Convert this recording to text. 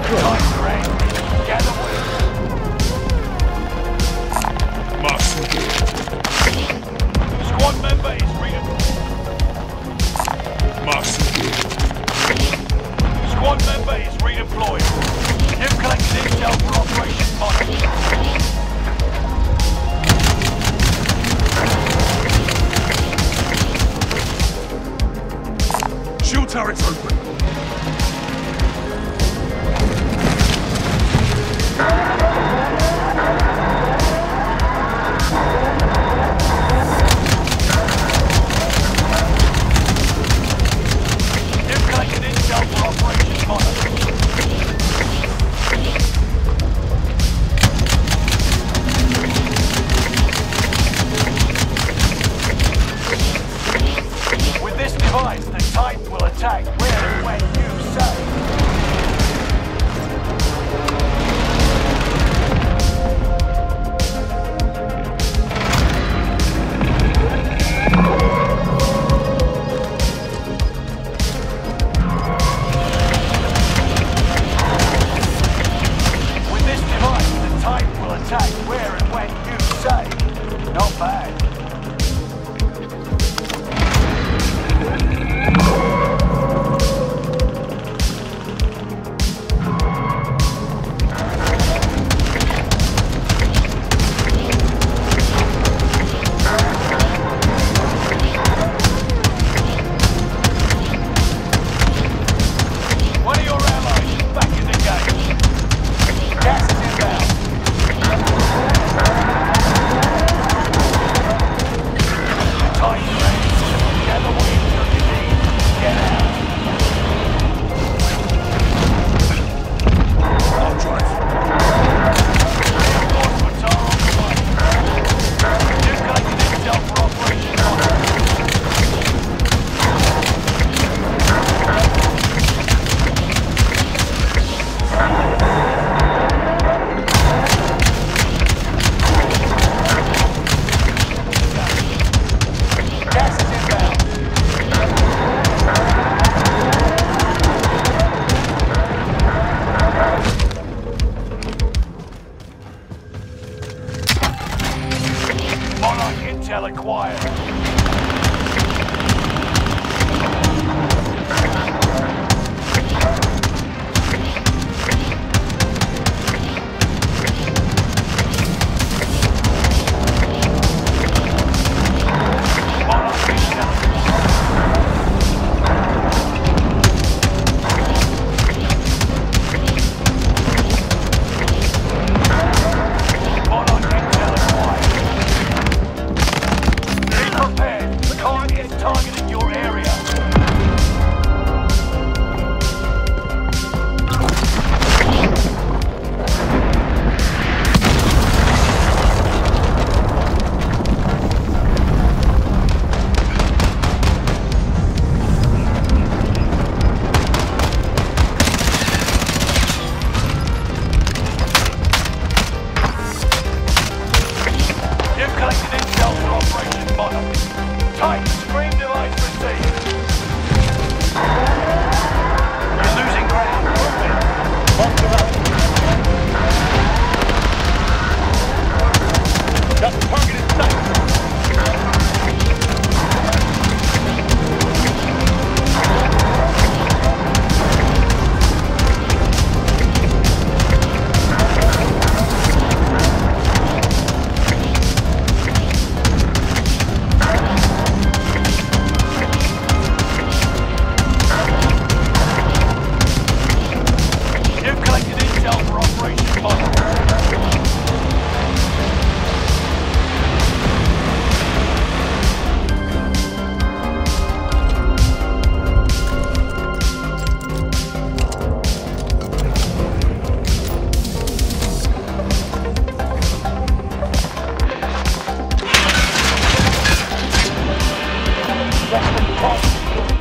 Squad member is redeployed. You've collected intel for Operation Monarch. Shield turrets open. You've collected intel for Operation Monarch. With this device, the Titan will attack where and when you say. With this device, the Titan will attack where and when you say. Not bad. One of your allies is back in the game. Gas is inbound. Titan ready. Gather what you need. Get out. I'll drive. Reinforcements are on the way. You've collected intel for Operation Monarch. Gas is inbound. Monarch Intel acquired. Monarch Intel Monarch Intel acquired. Be prepared. The target is targeting your area. You've collected intel for Operation Monarch. Titan S.C.R.E.A.M device received. You're losing ground. Move it. Got the target in sight. You've collected intel for Operation Monarch. Less than 10.